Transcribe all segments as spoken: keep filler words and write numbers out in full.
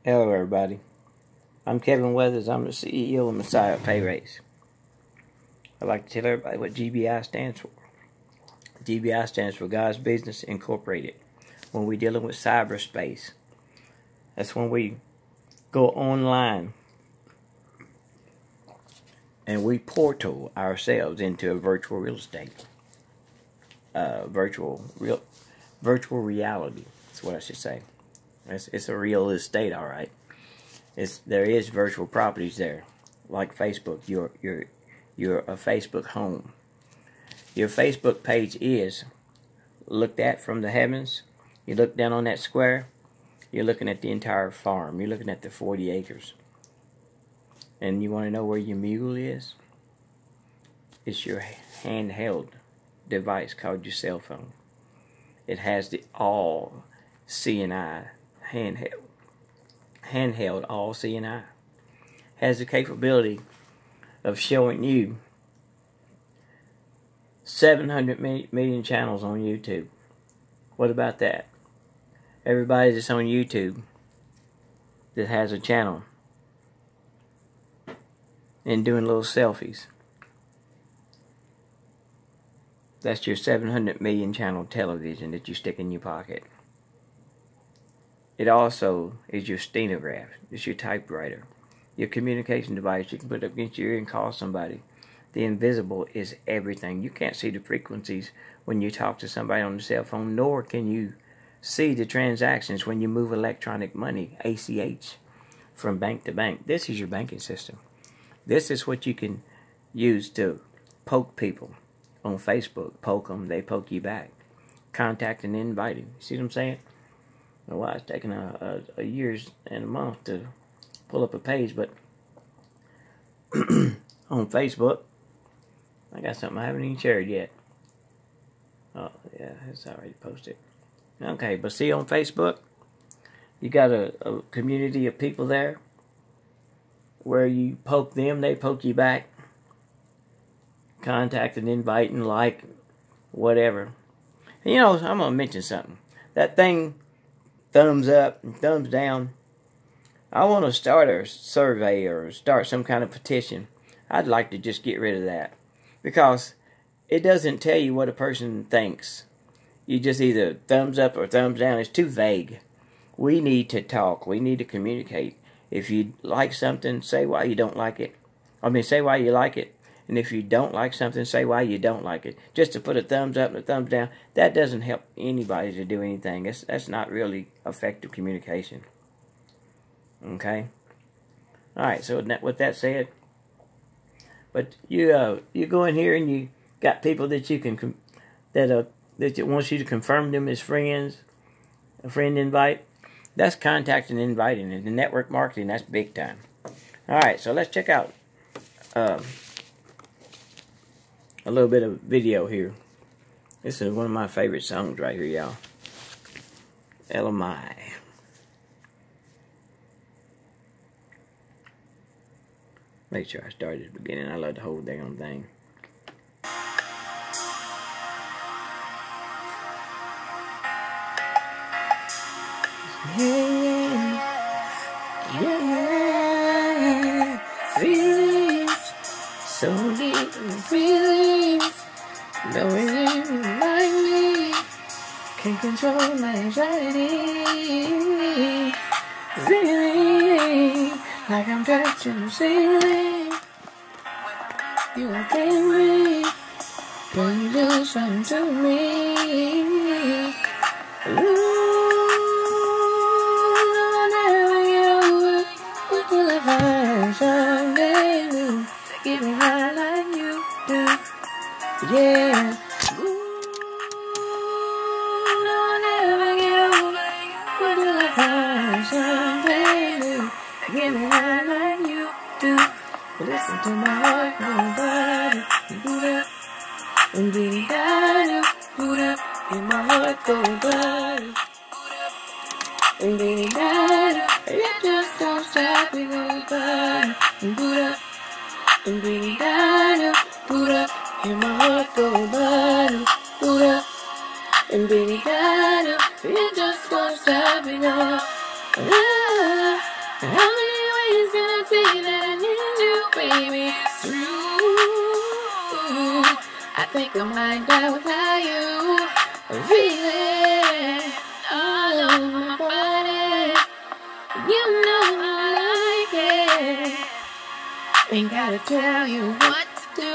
Hello everybody, I'm Kevin Weathers. I'm the C E O of Messiah Pay Raise. I'd like to tell everybody what G B I stands for. G B I stands for God's Business Incorporated. When we're dealing with cyberspace, that's when we go online and we portal ourselves into a virtual real estate. Uh, virtual real virtual reality, that's what I should say. It's, it's a real estate, all right. It's there is virtual properties there, like Facebook. You're you're you're a Facebook home. Your Facebook page is looked at from the heavens. You look down on that square. You're looking at the entire farm. You're looking at the forty acres. And you want to know where your mule is? It's your handheld device called your cell phone. It has the all C and I handheld. Handheld all C and I. Has the capability of showing you seven hundred million channels on YouTube. What about that? Everybody that's on YouTube that has a channel and doing little selfies, that's your seven hundred million channel television that you stick in your pocket. It also is your stenograph. It's your typewriter. Your communication device you can put up against your ear and call somebody. The invisible is everything. You can't see the frequencies when you talk to somebody on the cell phone, nor can you see the transactions when you move electronic money, A C H, from bank to bank. This is your banking system. This is what you can use to poke people on Facebook. Poke them, they poke you back. Contact and inviting. See what I'm saying? Well, it's taken a, a, a years and a month to pull up a page, but on Facebook, I got something I haven't even shared yet. Oh, yeah, it's already posted. Okay, but see on Facebook, you got a, a community of people there where you poke them, they poke you back. Contact and invite and like, whatever. And you know, I'm going to mention something. That thing, thumbs up and thumbs down, I want to start a survey or start some kind of petition. I'd like to just get rid of that. Because it doesn't tell you what a person thinks. You just either thumbs up or thumbs down. It's too vague. We need to talk. We need to communicate. If you like something, say why you don't like it. I mean, say why you like it. And if you don't like something, say why you don't like it. Just to put a thumbs up and a thumbs down, that doesn't help anybody to do anything. That's, that's not really effective communication. Okay? Alright, so with that said, but you uh, you go in here and you got people that you can, that uh, that wants you to confirm them as friends, a friend invite. That's contacting and inviting. And the network marketing, that's big time. Alright, so let's check out um, a little bit of video here. This is one of my favorite songs right here, y'all. L M I. Make sure I start at the beginning. I love the whole damn thing. Yeah, yeah, feelings so deep, feelings knowing you like me, can't control my anxiety, feeling like I'm touching the ceiling. You are angry, but you do something to me. Ooh. Someday you get me high like you do, yeah. Ooh, don't ever get over what do I find? Someday you get me high like you do. Listen to my heart, nobody, boot up, and be down, boot up, and my heart go body, and be down. It just don't stop, we go by and boot up and bring it down, boot up, and my heart go by, boot up and bring it down. It just don't stop, we go. Ah. think I might die without you. Feeling all over my body. You know I like it. Ain't gotta tell you what to do.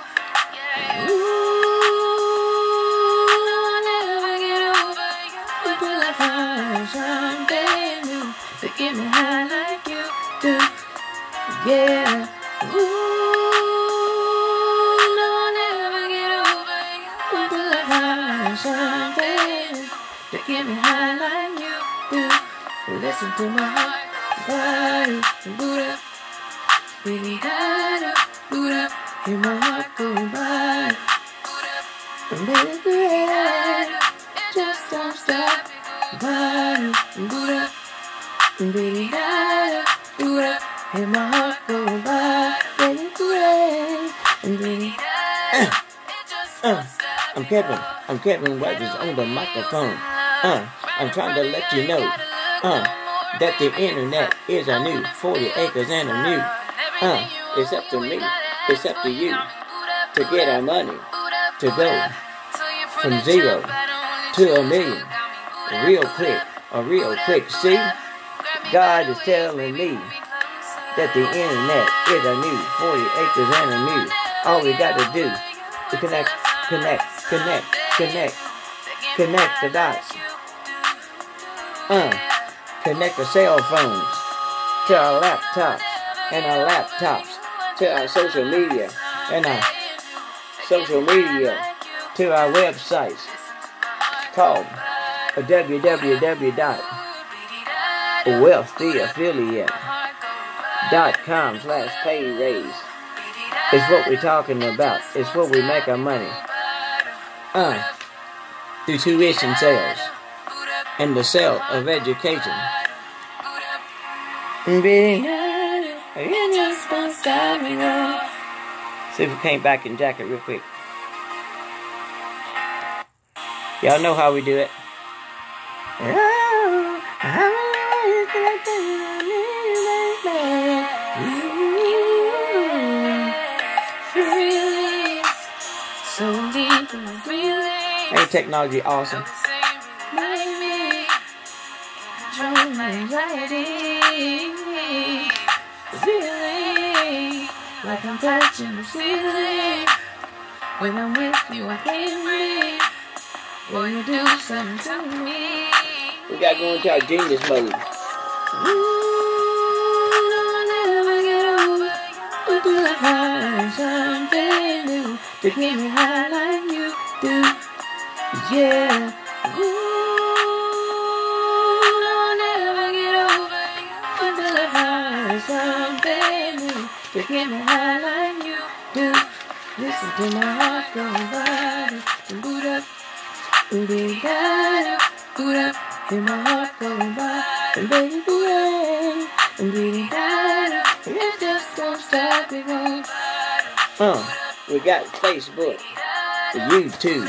Ooh, I'll never get over you until I find something new to get me high like you do. Yeah. Ooh, no, I'll never get over you until I find something to get me high like you do. Listen to my heart, body, boot up. Really gotta boot up. Hear my heart go by. And baby, great. Just don't stop. Body, boot up. And baby, gotta boot up. Hear my heart go by. Baby, great. And baby, Uh, uh, I'm Kevin. I'm Kevin Weathers on the microphone. Uh, I'm trying to let you know. Uh, that the internet is a new forty acres and a new. Uh, it's up to me, it's up to you to get our money to go from zero to a million real quick, a real quick. See, God is telling me that the internet is a new forty acres and a new. All we got to do is connect, connect, connect, connect, connect the dots. Uh, connect the cell phones to our laptops. And our laptops to our social media, and our social media to our websites called w w w dot wealthy affiliate dot com slash pay raise. It's what we're talking about. It's where we make our money. Uh, through tuition sales and the sale of education. You just don't stop me now. See if we came back in jacket real quick. Y'all know how we do it. Oh, so deep in my feelings. Ain't technology awesome? Maybe control my anxiety. Feeling like I'm touching the ceiling. When I'm with you, I can't breathe. Will you do something to me? We gotta go into our genius mode. Ooh, no, I'll never get over you until I find something new to get me high like you do. Yeah. Ooh, no, I'll never get over you until I find something new to get me high like you do. Listen to my heart go body and boot up. And baby, gotta boot up. Hear my heart go by. And baby, boot up. And baby, gotta. It just don't stop it going. Uh, we got Facebook, YouTube,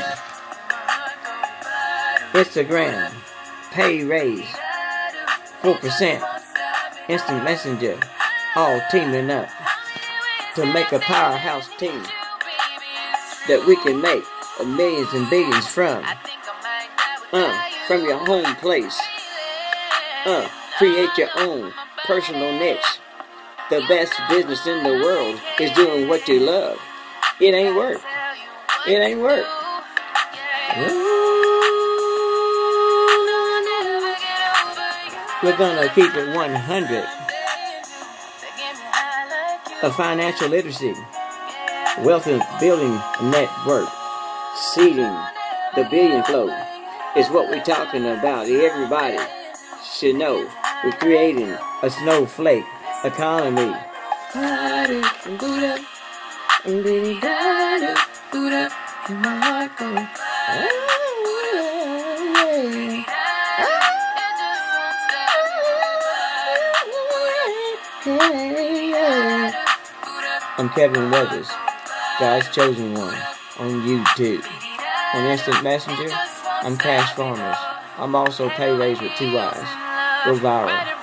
Instagram, Pay Raise, four percent, Instant Messenger, all teaming up to make a powerhouse team that we can make millions and billions from. Uh, from your home place. Uh, create your own personal niche. The best business in the world is doing what you love. It ain't work. It ain't work. We're gonna keep it one hundred. A financial literacy, wealth building network, seeding the billion flow is what we're talking about. Everybody should know we're creating a snowflake economy. Party and boot up, and baby, gotta boot up, and my heart goes. I'm Kevin Weathers, God's chosen one, on YouTube. On Instant Messenger, I'm Cash Farmers. I'm also Pay Raise with two eyes. Go viral.